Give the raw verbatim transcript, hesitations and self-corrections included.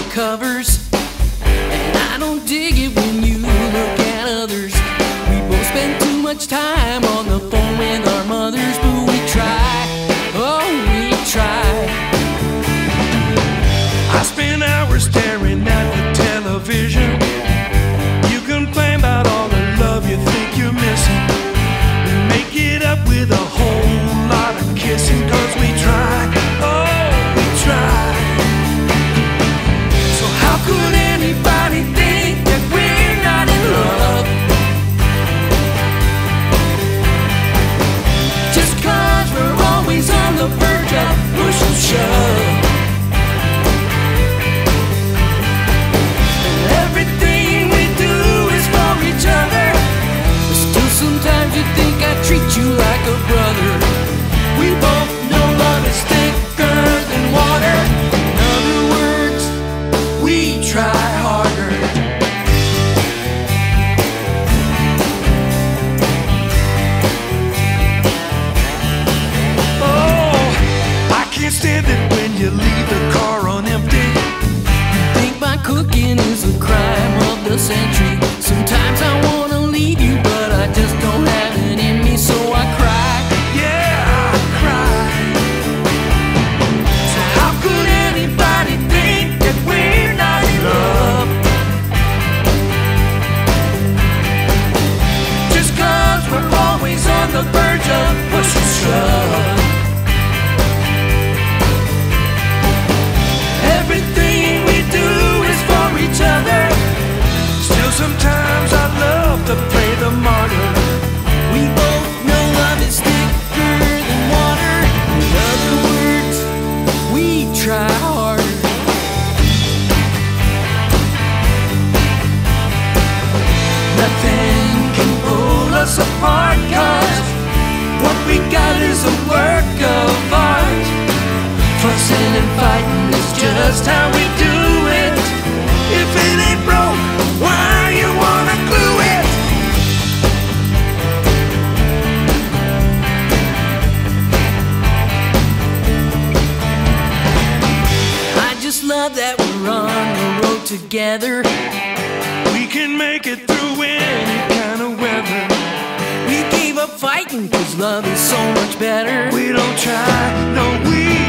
covers, and I don't dig it when you look at others. We both spend too much time on the phone with our mothers, but we try, oh we try. I spend hours staring at the television. You complain about all the love you think you're missing. We make it up with a whole lot of kissing, cause we try, oh we try. So how could anybody think that we're not in love? Just cause we're always on the verge of push and shove. Everything we do is for each other, but still sometimes you think I treat you like a brother. We both know love is thicker than water. In other words, we try harder. Oh, I can't stand it when you leave the car on empty. Think my cooking is a crime of the century. Sometimes I wanna leave you, but I just don't have it in me, so I cry. Yeah, I cry. So how could anybody think that we're not in love? Just cause we're always on the verge of push and shove. Everything we do is for each other. Still sometimes I love to play the martyr. We both know love is thicker than water. In other words, we try harder. Nothing can pull us apart, cause what we got is a work of art. Fussing and fighting is just how we do it. If it ain't broke, why you wanna glue it? I just love that we're on the road together. We can make it through any kind of weather. We gave up fighting cause love is so much better. We don't try, no we